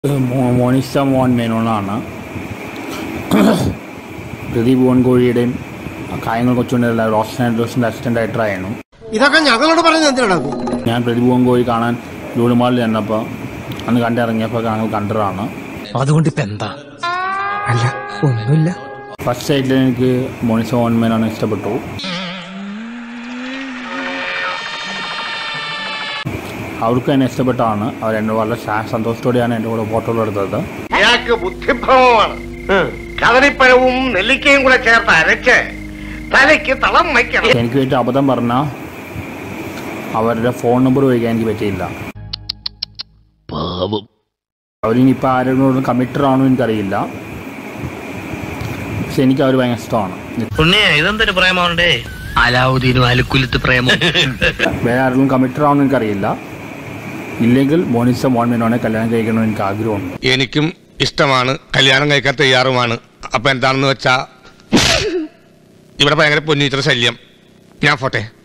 monisha mohan menonana Pradeep Vongoliയുടെയും കാര്യങ്ങൾ കൊച്ചുകൊണ്ടുള്ള Roshan ആൻഡ്രോസിന്റെ assistant ആയിട്ടായിരുന്നു. ഇതൊക്കെ ഞങ്ങളോട് പറഞ്ഞത് എന്തിനാണ്? ഞാൻ പ്രദീപ് വോങ്കോയി കാണാൻ ലൂലുമാളിൽ ചെന്നപ്പോൾ അന്ന് കണ്ടിറങ്ങിയപ്പോൾ ഞങ്ങൾ കണ്ടതാണ്. അതുകൊണ്ട് ഇപ്പൊ എന്താ? അല്ല ഒന്നുമില്ല. ഫസ്റ്റ് സൈറ്റിൽ എനിക്ക് മോനിഷ മോഹൻ മേനോനെ ഇഷ്ടപ്പെട്ടു. അവർക്ക് എന്നെ ഇഷ്ടപ്പെട്ടാണ്. അവർ എൻ്റെ വളരെ സന്തോഷത്തോടെയാണ് എൻ്റെ കൂടെ ഫോട്ടോകൾ എടുത്തത്. ബുദ്ധിഭ്രമമാണ്. കദളിപ്പഴവും നെല്ലിക്കയും കൂടെ ചേർത്ത് അരച്ച് തലയ്ക്ക് തളം വയ്ക്കണം. എനിക്ക് വേണ്ടി അബദ്ധം പറഞ്ഞാൽ അവരുടെ ഫോൺ നമ്പർ ചോദിക്കാൻ എനിക്ക് പറ്റിയില്ല. അവരിനിപ്പോൾ ആരോടും കമ്മിറ്റഡ് ആണോ എനിക്കറിയില്ല. പക്ഷെ എനിക്ക് അവർ ഭയങ്കര ഇഷ്ടമാണ്. വേറെ ആരെങ്കിലും കമ്മിറ്റഡ് ആണെന്ന് എനിക്കറിയില്ല. ഇല്ലെങ്കിൽ മോനിഷ മോഹൻ മേനോനെ കല്യാണം കഴിക്കണമെന്ന് എനിക്ക് ആഗ്രഹമുണ്ട്. എനിക്കും ഇഷ്ടമാണ്, കല്യാണം കഴിക്കാൻ തയ്യാറുമാണ്. അപ്പൊ എന്താണെന്ന് വെച്ചാ ഇവിടെ ഭയങ്കര പൊന്നീറ്റർ ശല്യം. ഞാൻ പോട്ടെ.